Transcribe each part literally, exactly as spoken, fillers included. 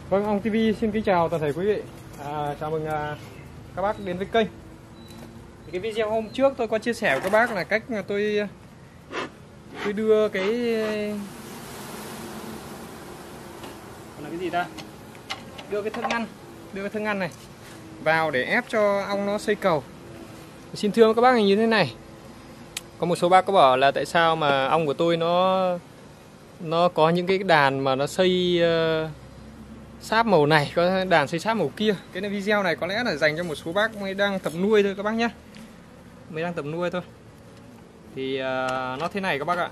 Vâng, Ong ti vi xin kính chào toàn thể quý vị. À, chào mừng à, các bác đến với kênh. Thì cái video hôm trước tôi có chia sẻ với các bác là cách mà tôi tôi đưa cái là cái gì ta? Đưa cái thân ngăn, đưa cái thân ngăn này vào để ép cho ong nó xây cầu. Xin thưa các bác là như thế này. Có một số bác có bảo là tại sao mà ong của tôi nó nó có những cái đàn mà nó xây uh, sáp màu này, có đàn xây sáp màu kia. Cái này video này có lẽ là dành cho một số bác mới đang tập nuôi thôi các bác nhé, mới đang tập nuôi thôi. Thì uh, nó thế này các bác ạ.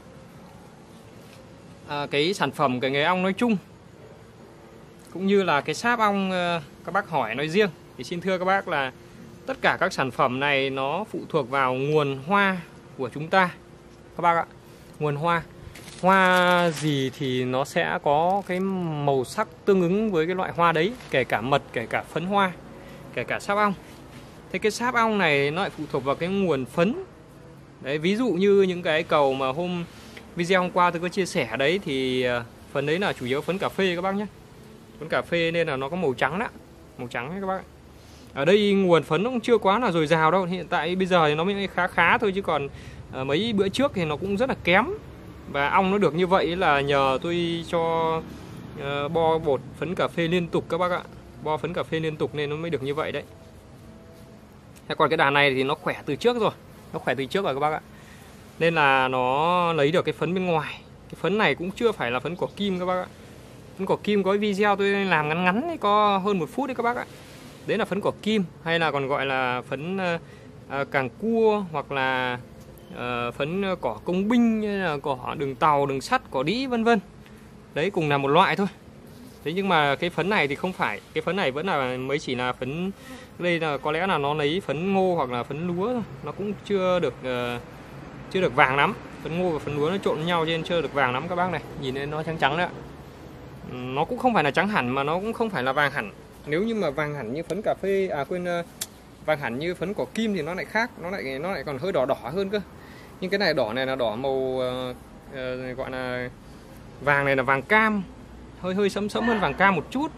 À, cái sản phẩm cái nghề ong nói chung cũng như là cái sáp ong uh, các bác hỏi nói riêng, thì xin thưa các bác là tất cả các sản phẩm này nó phụ thuộc vào nguồn hoa của chúng ta các bác ạ. Nguồn hoa Hoa gì thì nó sẽ có cái màu sắc tương ứng với cái loại hoa đấy, kể cả mật, kể cả phấn hoa, kể cả sáp ong. Thế cái sáp ong này nó lại phụ thuộc vào cái nguồn phấn. Đấy, ví dụ như những cái cầu mà hôm video hôm qua tôi có chia sẻ đấy thì phấn đấy là chủ yếu phấn cà phê các bác nhé. Phấn cà phê nên là nó có màu trắng đó, màu trắng đấy các bác. Ở đây nguồn phấn nó cũng chưa quá là dồi dào đâu. Hiện tại bây giờ thì nó mới khá khá thôi, chứ còn mấy bữa trước thì nó cũng rất là kém. Và ong nó được như vậy là nhờ tôi cho uh, bo bột phấn cà phê liên tục các bác ạ. Bo phấn cà phê liên tục nên nó mới được như vậy đấy. Thế còn cái đàn này thì nó khỏe từ trước rồi. Nó khỏe từ trước rồi các bác ạ. Nên là nó lấy được cái phấn bên ngoài. Cái phấn này cũng chưa phải là phấn cỏ kim các bác ạ. Phấn cỏ kim có cái video tôi làm ngắn ngắn ấy, có hơn một phút đấy các bác ạ. Đấy là phấn cỏ kim, hay là còn gọi là phấn uh, uh, càng cua, hoặc là Uh, phấn cỏ công binh, như là cỏ đường tàu, đường sắt, cỏ đĩ vân vân. Đấy cùng là một loại thôi. Thế nhưng mà cái phấn này thì không phải, cái phấn này vẫn là mới chỉ là phấn, đây là có lẽ là nó lấy phấn ngô hoặc là phấn lúa thôi. Nó cũng chưa được uh, chưa được vàng lắm. Phấn ngô và phấn lúa nó trộn với nhau cho nên chưa được vàng lắm các bác này. Nhìn lên nó trắng trắng đấy ạ. Nó cũng không phải là trắng hẳn mà nó cũng không phải là vàng hẳn. Nếu như mà vàng hẳn như phấn cà phê, à quên, uh, vàng hẳn như phấn cỏ kim thì nó lại khác, nó lại nó lại còn hơi đỏ đỏ hơn cơ. Nhưng cái này đỏ này là đỏ màu uh, uh, gọi là vàng, này là vàng cam, hơi hơi sẫm sẫm hơn vàng cam một chút.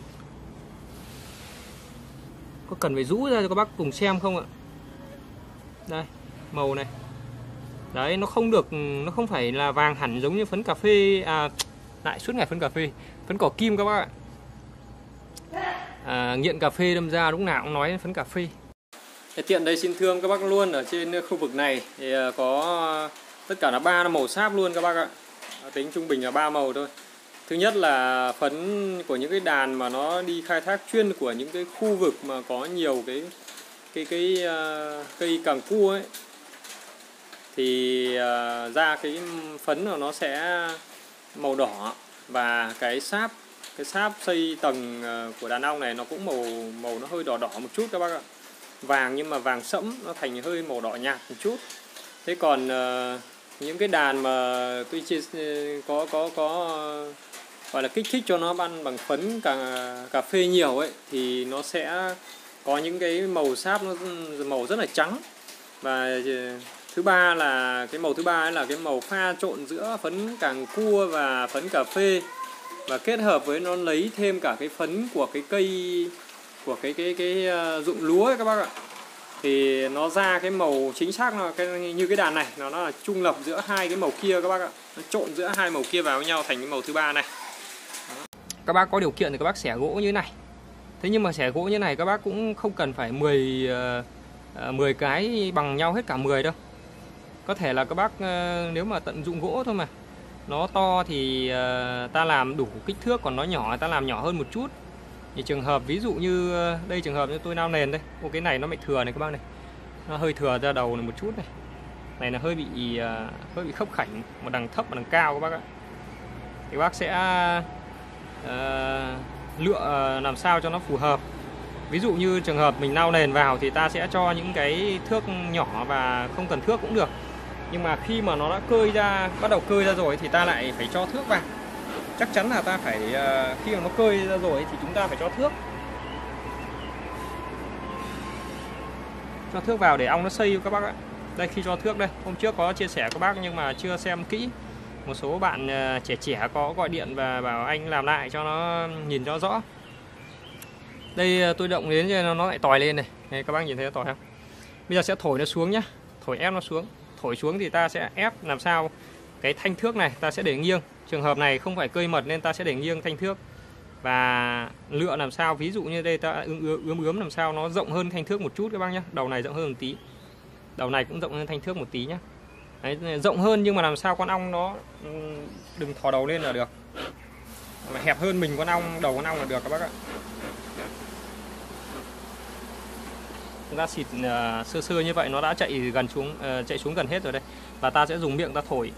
Có cần phải rũ ra cho các bác cùng xem không ạ? Đây, màu này. Đấy, nó không được, nó không phải là vàng hẳn giống như phấn cà phê, à lại suốt ngày phấn cà phê, phấn cỏ kim các bác ạ. À, nghiện cà phê đâm ra lúc nào cũng nói đến phấn cà phê. Tiện đây xin thương các bác luôn, ở trên khu vực này thì có tất cả là ba màu sáp luôn các bác ạ. Tính trung bình là ba màu thôi. Thứ nhất là phấn của những cái đàn mà nó đi khai thác chuyên của những cái khu vực mà có nhiều cái cái cái uh, cây càng cua ấy, thì uh, ra cái phấn của nó sẽ màu đỏ, và cái sáp cái sáp xây tầng uh, của đàn ong này nó cũng màu màu nó hơi đỏ đỏ một chút các bác ạ. Vàng nhưng mà vàng sẫm, nó thành hơi màu đỏ nhạt một chút. Thế còn uh, những cái đàn mà tôi chia có có có uh, gọi là kích thích cho nó ăn bằng phấn cà, cà phê nhiều ấy, thì nó sẽ có những cái màu sáp nó màu rất là trắng. Và uh, thứ ba là cái màu thứ ba ấy là cái màu pha trộn giữa phấn càng cua và phấn cà phê, và kết hợp với nó lấy thêm cả cái phấn của cái cây, của cái cái cái uh, ruộng lúa ấy các bác ạ, thì nó ra cái màu chính xác là cái như cái đàn này, nó là trung lập giữa hai cái màu kia các bác ạ, nó trộn giữa hai màu kia vào với nhau thành cái màu thứ ba này. Đó. Các bác có điều kiện thì các bác xẻ gỗ như này. Thế nhưng mà xẻ gỗ như này các bác cũng không cần phải mười uh, mười cái bằng nhau hết cả mười đâu. Có thể là các bác uh, nếu mà tận dụng gỗ thôi mà nó to thì uh, ta làm đủ kích thước, còn nó nhỏ ta làm nhỏ hơn một chút. Thì trường hợp ví dụ như đây, trường hợp như tôi nao nền đây, ô cái này nó bị thừa này các bác này, nó hơi thừa ra đầu này một chút này, này là hơi bị uh, hơi bị khớp khảnh, một đằng thấp một đằng cao các bác ạ. Thì bác sẽ uh, lựa uh, làm sao cho nó phù hợp. Ví dụ như trường hợp mình nao nền vào thì ta sẽ cho những cái thước nhỏ và không cần thước cũng được. Nhưng mà khi mà nó đã cơi ra, bắt đầu cơi ra rồi thì ta lại phải cho thước vào. Chắc chắn là ta phải, khi mà nó cơi ra rồi thì chúng ta phải cho thước. Cho thước vào để ong nó xây các bác ạ. Đây, khi cho thước đây, hôm trước có chia sẻ các bác nhưng mà chưa xem kỹ. Một số bạn trẻ trẻ có gọi điện và bảo anh làm lại cho nó nhìn cho rõ. Đây tôi động đến cho nó lại tòi lên này. Này các bác nhìn thấy nó tòi không? Bây giờ sẽ thổi nó xuống nhá. Thổi ép nó xuống. Thổi xuống thì ta sẽ ép làm sao cái thanh thước này ta sẽ để nghiêng. Trường hợp này không phải cơi mật nên ta sẽ để nghiêng thanh thước. Và lựa làm sao, ví dụ như đây ta ướm ướm, ướm làm sao nó rộng hơn thanh thước một chút các bác nhé. Đầu này rộng hơn một tí. Đầu này cũng rộng hơn thanh thước một tí nhé. Đấy, rộng hơn nhưng mà làm sao con ong nó đừng thò đầu lên là được. Mà hẹp hơn mình con ong, đầu con ong là được các bác ạ. Chúng ta xịt uh, sơ sơ như vậy nó đã chạy gần xuống uh, chạy xuống gần hết rồi đây. Và ta sẽ dùng miệng ta thổi.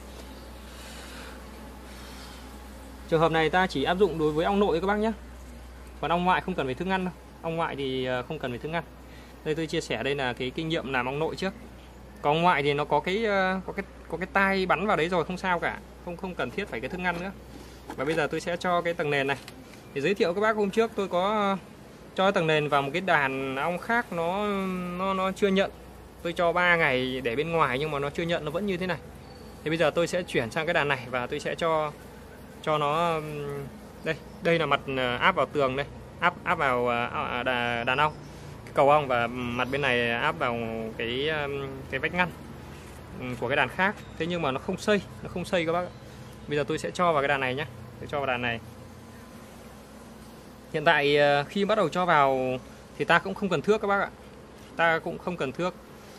Trường hợp này ta chỉ áp dụng đối với ong nội các bác nhé. Còn ong ngoại không cần phải thức ngăn đâu. Ong ngoại thì uh, không cần phải thức ngăn. Đây tôi chia sẻ đây là cái kinh nghiệm làm ong nội trước. Còn ong ngoại thì nó có cái uh, có cái có cái tai bắn vào đấy rồi, không sao cả, không không cần thiết phải cái thức ngăn nữa. Và bây giờ tôi sẽ cho cái tầng nền này. Để giới thiệu các bác, hôm trước tôi có uh, cho tầng nền vào một cái đàn ong khác, nó nó nó chưa nhận. Tôi cho ba ngày để bên ngoài nhưng mà nó chưa nhận, nó vẫn như thế này. Thì bây giờ tôi sẽ chuyển sang cái đàn này và tôi sẽ cho cho nó đây, đây là mặt áp vào tường đây, áp áp vào đàn, đàn ong, cái cầu ong, và mặt bên này áp vào cái cái vách ngăn của cái đàn khác. Thế nhưng mà nó không xây, nó không xây các bác. Bây giờ tôi sẽ cho vào cái đàn này nhé. Tôi cho vào đàn này. Hiện tại khi bắt đầu cho vào thì ta cũng không cần thước các bác ạ. Ta cũng không cần thước.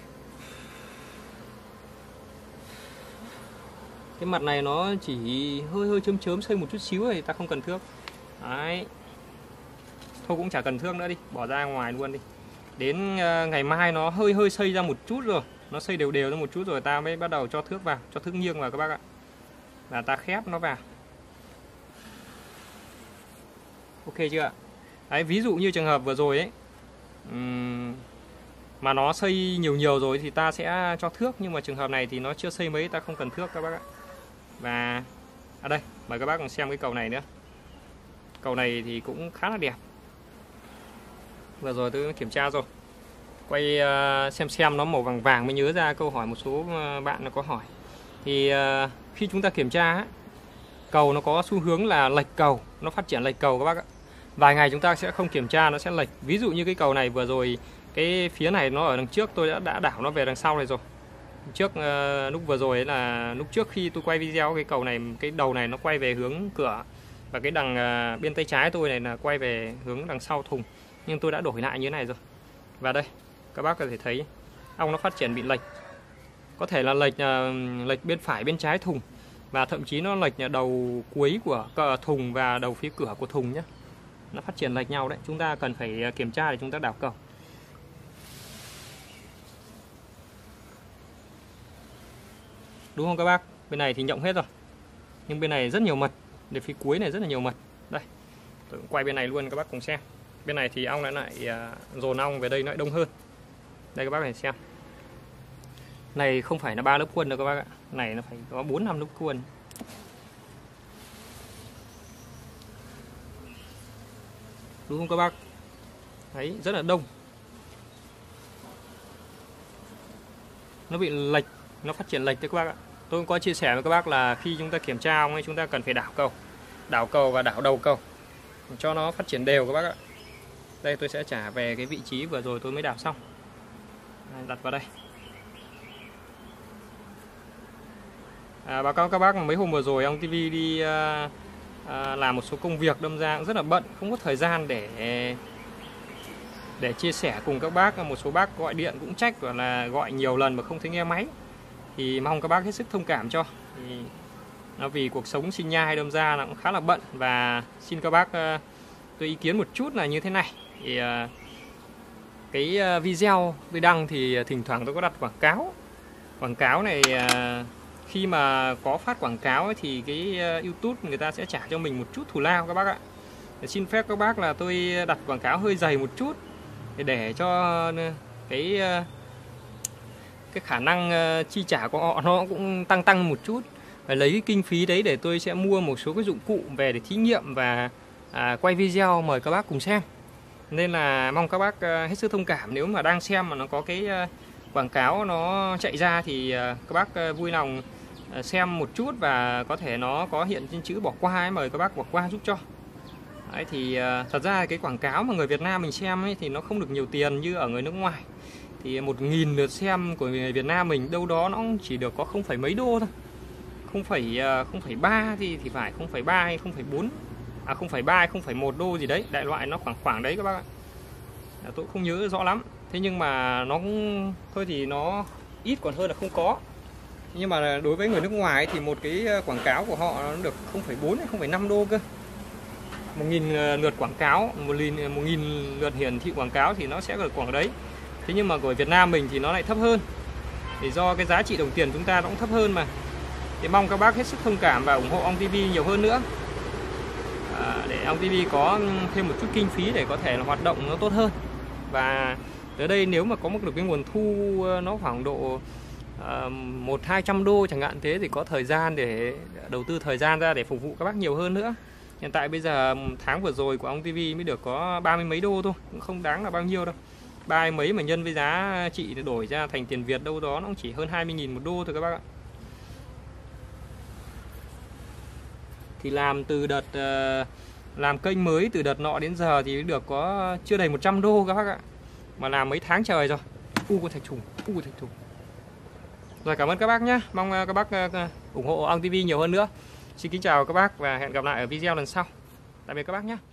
Cái mặt này nó chỉ hơi hơi chớm chớm xây một chút xíu thì ta không cần thước. Đấy. Thôi cũng chả cần thước nữa đi, bỏ ra ngoài luôn đi. Đến ngày mai nó hơi hơi xây ra một chút rồi, nó xây đều đều ra một chút rồi ta mới bắt đầu cho thước vào, cho thước nghiêng vào các bác ạ. Là ta khép nó vào. Ok chưa ạ? Đấy, ví dụ như trường hợp vừa rồi ấy um, mà nó xây nhiều nhiều rồi thì ta sẽ cho thước, nhưng mà trường hợp này thì nó chưa xây mấy, ta không cần thước các bác ạ. Và ở à đây mời các bác cùng xem cái cầu này nữa. Cầu này thì cũng khá là đẹp. Vừa rồi tôi kiểm tra rồi, quay uh, xem xem nó màu vàng vàng mới nhớ ra câu hỏi một số bạn nó có hỏi. Thì uh, khi chúng ta kiểm tra ấy, cầu nó có xu hướng là lệch cầu, nó phát triển lệch cầu các bác ạ. Vài ngày chúng ta sẽ không kiểm tra nó sẽ lệch. Ví dụ như cái cầu này vừa rồi, cái phía này nó ở đằng trước, tôi đã, đã đảo nó về đằng sau này rồi. Trước uh, lúc vừa rồi ấy là lúc trước khi tôi quay video, cái cầu này, cái đầu này nó quay về hướng cửa, và cái đằng uh, bên tay trái tôi này là quay về hướng đằng sau thùng. Nhưng tôi đã đổi lại như thế này rồi. Và đây các bác có thể thấy ong nó phát triển bị lệch, có thể là lệch uh, lệch bên phải bên trái thùng, và thậm chí nó lệch đầu cuối của thùng và đầu phía cửa của thùng nhé. Nó phát triển lệch nhau đấy, chúng ta cần phải kiểm tra để chúng ta đảo cầu. Đúng không các bác? Bên này thì nhộng hết rồi, nhưng bên này rất nhiều mật. Để phía cuối này rất là nhiều mật. Đây, tôi cũng quay bên này luôn các bác cùng xem. Bên này thì ong lại lại dồn ong về đây nó lại đông hơn. Đây các bác này xem. Này không phải là ba lớp quân đâu các bác ạ. Này nó phải có bốn năm lớp quân. Đúng không các bác? Đấy, rất là đông. Nó bị lệch, nó phát triển lệch đấy các bác ạ. Tôi cũng có chia sẻ với các bác là khi chúng ta kiểm tra ong ấy, chúng ta cần phải đảo cầu. Đảo cầu và đảo đầu cầu cho nó phát triển đều các bác ạ. Đây tôi sẽ trả về cái vị trí vừa rồi tôi mới đảo xong. Đặt vào đây. À, báo cáo các bác, mấy hôm vừa rồi Ong ti vi đi à, à, làm một số công việc, đâm ra cũng rất là bận, không có thời gian để để chia sẻ cùng các bác. Một số bác gọi điện cũng trách và là gọi nhiều lần mà không thấy nghe máy, thì mong các bác hết sức thông cảm cho. Thì nó vì cuộc sống sinh nhai đâm ra là cũng khá là bận, và xin các bác uh, tôi ý kiến một chút là như thế này. Thì uh, cái uh, video tôi đăng thì thỉnh thoảng tôi có đặt quảng cáo. Quảng cáo này uh, khi mà có phát quảng cáo ấy, thì cái uh, YouTube người ta sẽ trả cho mình một chút thù lao các bác ạ. Để xin phép các bác là tôi đặt quảng cáo hơi dày một chút để, để cho cái uh, cái khả năng uh, chi trả của họ nó cũng tăng tăng một chút. Và lấy cái kinh phí đấy để tôi sẽ mua một số cái dụng cụ về để thí nghiệm và à, quay video mời các bác cùng xem. Nên là mong các bác uh, hết sức thông cảm nếu mà đang xem mà nó có cái uh, quảng cáo nó chạy ra, thì uh, các bác uh, vui lòng xem một chút và có thể nó có hiện trên chữ bỏ qua ấy, mời các bác bỏ qua giúp cho. Đấy, thì thật ra cái quảng cáo mà người Việt Nam mình xem ấy thì nó không được nhiều tiền như ở người nước ngoài. Thì một nghìn lượt xem của người Việt Nam mình đâu đó nó chỉ được có không phẩy mấy đô thôi, không phẩy không phẩy ba thì thì phải không phẩy ba hay không phẩy bốn, à không phẩy ba hay không phẩy một đô gì đấy, đại loại nó khoảng khoảng đấy các bác ạ. À, tôi không nhớ rõ lắm. Thế nhưng mà nó cũng thôi thì nó ít còn hơn là không có. Nhưng mà đối với người nước ngoài thì một cái quảng cáo của họ nó được không phẩy bốn hay không phẩy năm đô cơ. Một nghìn lượt quảng cáo, một nghìn, một nghìn lượt hiển thị quảng cáo thì nó sẽ ở khoảng đấy. Thế nhưng mà của Việt Nam mình thì nó lại thấp hơn. Thì do cái giá trị đồng tiền chúng ta nó cũng thấp hơn mà. Thì mong các bác hết sức thông cảm và ủng hộ Ong ti vi nhiều hơn nữa. À, để Ong ti vi có thêm một chút kinh phí để có thể là hoạt động nó tốt hơn. Và tới đây nếu mà có một được cái nguồn thu nó khoảng độ một hai trăm đô chẳng hạn thế thì có thời gian để đầu tư thời gian ra để phục vụ các bác nhiều hơn nữa. Hiện tại bây giờ tháng vừa rồi của Ong ti vi mới được có ba mươi mấy đô thôi, cũng không đáng là bao nhiêu đâu. Ba mấy mà nhân với giá trị để đổi ra thành tiền Việt đâu đó nó cũng chỉ hơn hai mươi nghìn một đô thôi các bác ạ. Thì làm từ đợt làm kênh mới từ đợt nọ đến giờ thì được có chưa đầy một trăm đô các bác ạ. Mà làm mấy tháng trời rồi. U con thạch trùng, u con thạch trùng. Rồi cảm ơn các bác nhé. Mong các bác ủng hộ Ong ti vi nhiều hơn nữa. Xin kính chào các bác và hẹn gặp lại ở video lần sau. Tạm biệt các bác nhé.